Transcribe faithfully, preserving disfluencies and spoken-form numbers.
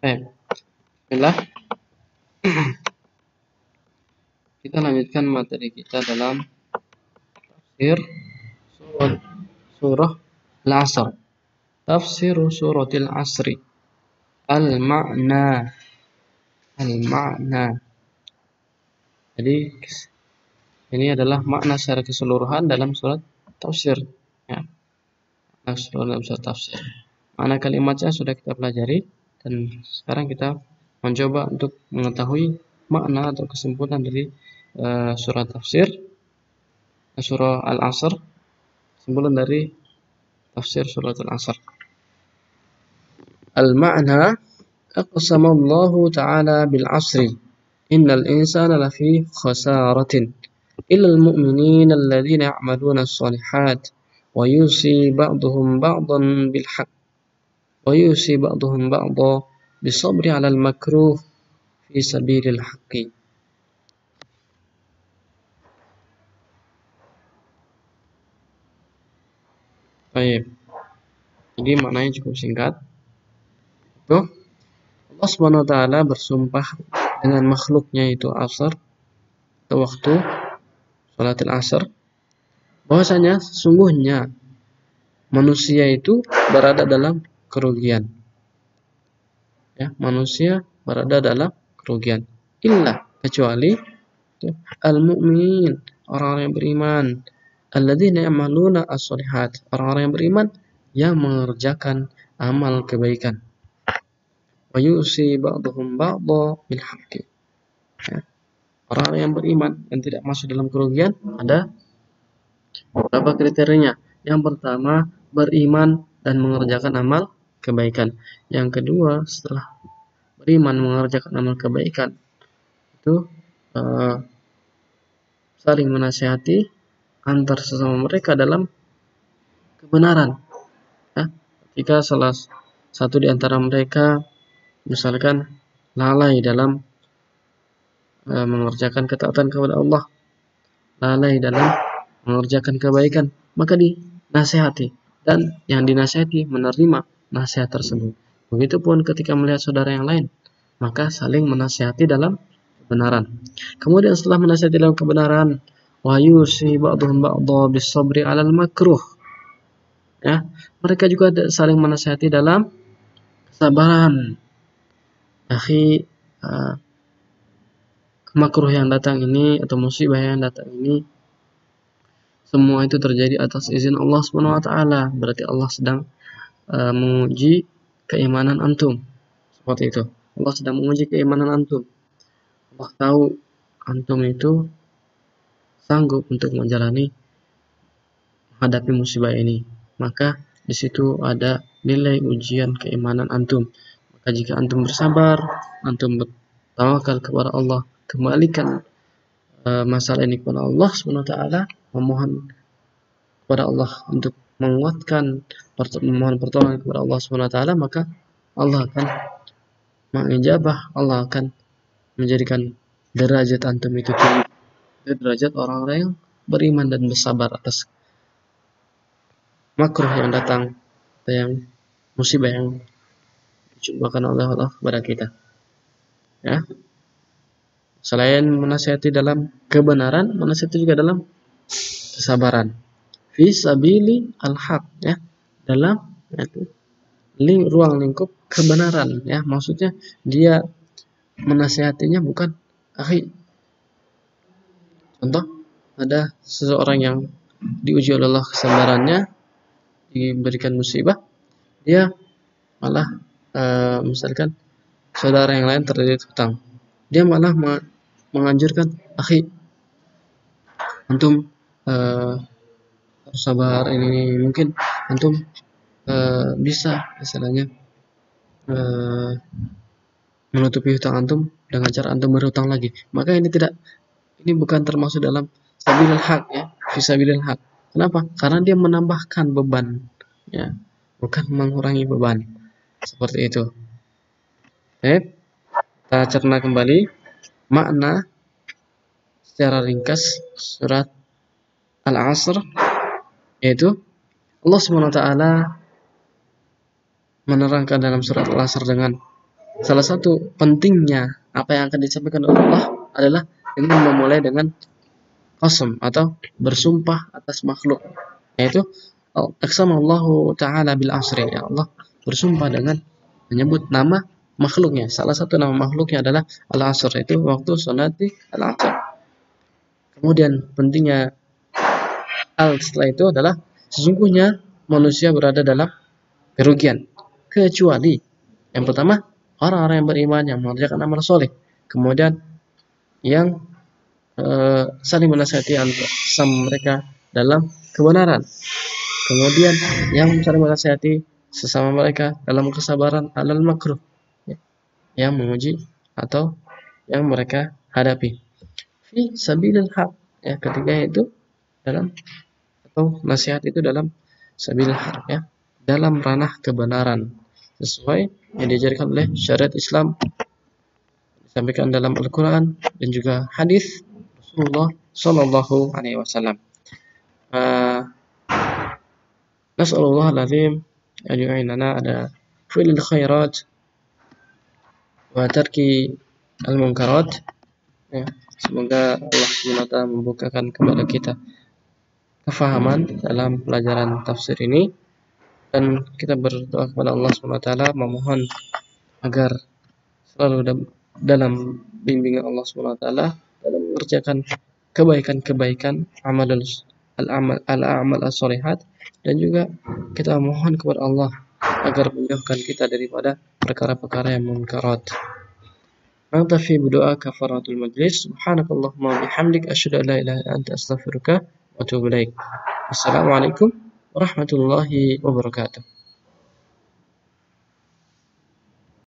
Baik, bismillah. Kita lanjutkan materi kita dalam tafsir surah, surah Al-Asr. Tafsir suratil Asri. Al-ma'na. Al-ma'na. Jadi ini adalah makna secara keseluruhan dalam surat tafsir. Ya. Makna keseluruhan dalam surat tafsir. Makna kalimatnya sudah kita pelajari dan sekarang kita mencoba untuk mengetahui makna atau kesimpulan dari uh, surat tafsir surah Al-Asr, kesimpulan dari tafsir surat Al-Asr. Al-ma'na aqsama Allah Ta'ala bil 'asri innal insana lafi khasaratin illa al-mu'minin alladhina ya'maluna as-salihat wa yusi ba'dhum ba'dhan bil haqq wa yusi ba'dhum ba'dhan bisabri 'ala al-makruh fi sabilil haqqi. Baik. Jadi maknanya cukup singkat. Itu Allah Subhanahu wa taala bersumpah dengan makhluknya itu asar atau waktu salatil asar, bahwasanya sesungguhnya manusia itu berada dalam kerugian. Ya, manusia berada dalam kerugian. Illa, kecuali al-mu'min, orang-orang yang beriman, alladzina ya'maluna as-shalihat, orang-orang yang beriman yang mengerjakan amal kebaikan. Wa yusi ba'dhum ba'dha bil haqqi. Ya. Orang yang beriman yang tidak masuk dalam kerugian ada beberapa kriterianya. Yang pertama, beriman dan mengerjakan amal kebaikan. Yang kedua, setelah beriman mengerjakan amal kebaikan, itu uh, saling menasihati antar sesama mereka dalam kebenaran. Ya. Jika salah satu di antara mereka misalkan lalai dalam e, mengerjakan ketaatan kepada Allah, lalai dalam mengerjakan kebaikan, maka dinasihati dan yang dinasihati menerima nasihat tersebut. Begitupun ketika melihat saudara yang lain, maka saling menasihati dalam kebenaran. Kemudian setelah menasihati dalam kebenaran, wa yusi ba'dhum ba'dha bis-sabri 'alal makruh. Ya, mereka juga saling menasihati dalam kesabaran. Akhi, uh, makruh yang datang ini atau musibah yang datang ini, semua itu terjadi atas izin Allah Subhanahu wa taala. Berarti Allah sedang uh, menguji keimanan antum. Seperti itu. Allah sedang menguji keimanan antum. Allah tahu antum itu sanggup untuk menjalani menghadapi musibah ini. Maka di situ ada nilai ujian keimanan antum. Maka jika antum bersabar, antum bertawakal kepada Allah, kembalikan uh, masalah ini kepada Allah Subhanahu wa taala, memohon kepada Allah untuk menguatkan, memohon pertolongan kepada Allah Subhanahu wa taala, maka Allah akan mengijabah, Allah akan menjadikan derajat antum itu tinggi, derajat orang-orang yang beriman dan bersabar atas makruh yang datang, atau yang musibah yang dicobakan oleh Allah kepada kita. Ya. Selain menasihati dalam kebenaran, menasihati juga dalam kesabaran. Fi sabili al-haq, ya. Dalam itu ling, ruang lingkup kebenaran, ya. Maksudnya dia menasihatinya bukan akhi. Contoh, ada seseorang yang diuji oleh Allah kesabarannya, diberikan musibah, dia malah Uh, misalkan saudara yang lain terlilit hutang, dia malah menganjurkan, akhi, antum uh, harus sabar, ini mungkin antum uh, bisa misalnya uh, menutupi hutang antum dengan cara antum berhutang lagi. Maka ini tidak, ini bukan termasuk dalam sabilil haq, ya, fisabilil haq. Kenapa? Karena dia menambahkan beban, ya, bukan mengurangi beban. Seperti itu. Oke, kita cerna kembali makna secara ringkas surat Al-Asr, yaitu Allah Subhanahu wa taala menerangkan dalam surat Al-Asr dengan salah satu pentingnya apa yang akan disampaikan oleh Allah adalah dengan memulai dengan qasam atau bersumpah atas makhluk, yaitu aqsamallahu ta'ala bil asri, ya Allah bersumpah dengan menyebut nama makhluknya. Salah satu nama makhluknya adalah al-asr, itu waktu salati al-asr. Kemudian pentingnya al setelah itu adalah sesungguhnya manusia berada dalam kerugian kecuali yang pertama orang-orang yang beriman yang mengerjakan amal soleh, kemudian yang uh, saling menasihati sama mereka dalam kebenaran, kemudian yang saling menasihati sesama mereka dalam kesabaran alal makruh, ya, yang menguji atau yang mereka hadapi fi sabilil haq, ya, ketiga itu dalam atau nasihat itu dalam sabilil haq, ya, dalam ranah kebenaran sesuai yang diajarkan oleh syariat Islam, disampaikan dalam Al-Quran dan juga hadis Rasulullah Sallallahu Alaihi Wasallam. Nas'alullah al-azim an yu'inana ala fi'lil khairat wa tarki al-munkarat, ya, semoga Allah subhanahu wa taala membukakan kepada kita kefahaman dalam pelajaran tafsir ini, dan kita berdoa kepada Allah subhanahu wa taala memohon agar selalu dalam bimbingan Allah subhanahu wa taala dalam mengerjakan kebaikan-kebaikan, amal al-amal al-amal as-solihat, dan juga kita mohon kepada Allah agar menjauhkan kita daripada perkara-perkara yang munkarat. Nantafi berdoa kafaratul majlis. Subhanakallahumma wa bihamdik asyhadu an la ilaha illa anta astaghfiruka wa atubu ilaik. Assalamualaikum warahmatullahi wabarakatuh.